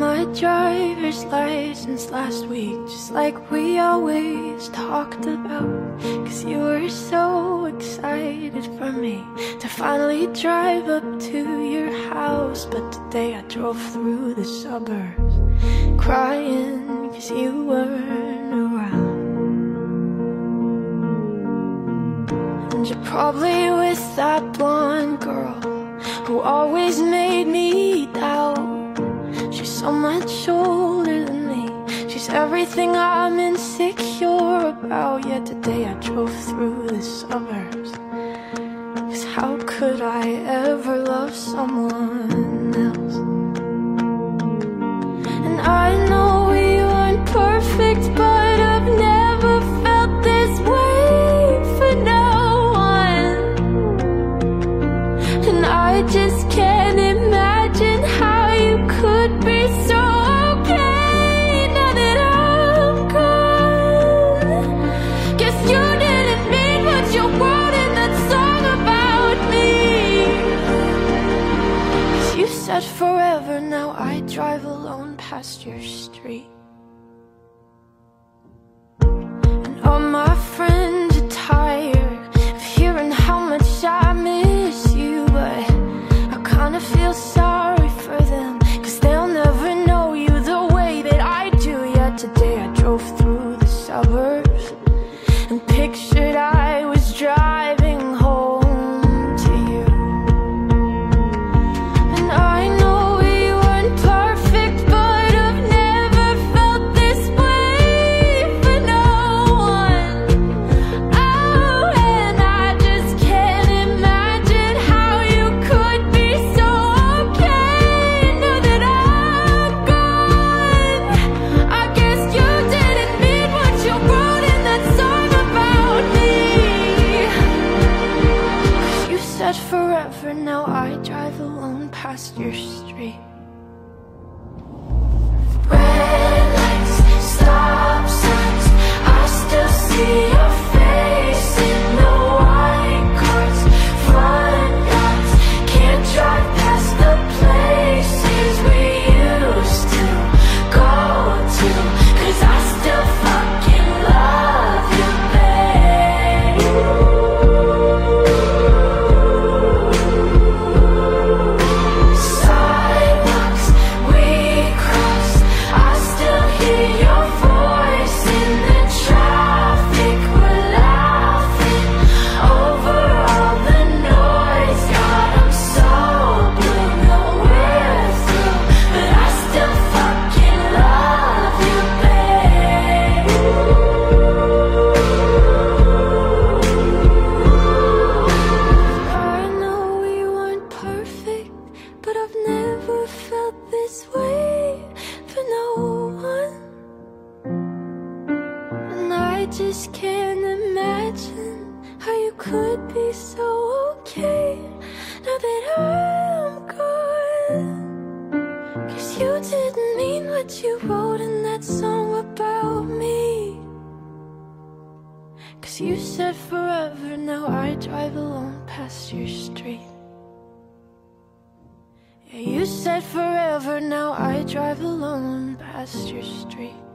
my driver's license last week, just like we always talked about. Cause you were so excited for me to finally drive up to your house. But today I drove through the suburbs crying cause you weren't around. And you're probably with that blonde girl who always made me doubt. She's so much older than me, she's everything I'm insecure about. Yet today I drove through the suburbs, cause how could I ever love someone else? And I know we weren't perfect, but I've never felt this way for no one. And I just can't imagine how you could be so okay now that I'm gone. Guess you didn't mean what you wrote in that song about me. Cause you said forever, now I drive alone past your street. And all my friends are tired of hearing how much I miss you, but I kinda feel sorry for them, cause they'll never know you the way that I do. Yet today I drove through the suburbs and pictured I was driving home to you. And I know we weren't perfect, but I've never felt this way for no one. Oh, and I just can't imagine how you could be so okay now that I'm gone. I guess you didn't mean what you wrote in that song about me. Cause you said forever, now I drive alone past your street. Red lights, stop signs, I still see your face in the white cars, front yards. Can't drive past the places we used to go to, cause I still fucking love you, babe. Sidewalks we cross, I still hear your voice in the traffic. We're laughing over all the noise. God, I'm so blue that we're through, but I still fucking love you, babe. I know we weren't perfect, but I've never felt this way for no one. And I just can't imagine how you could be so okay now that I'm gone. Cause you didn't mean what you wrote in that song about me. Cause you said forever, now I drive alone past your street. Yeah, you said forever, now I drive alone past your street.